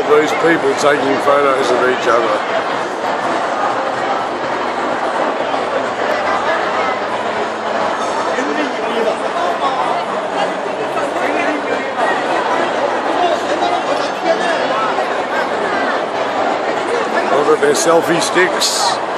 these people taking photos of each other. Look at their selfie sticks.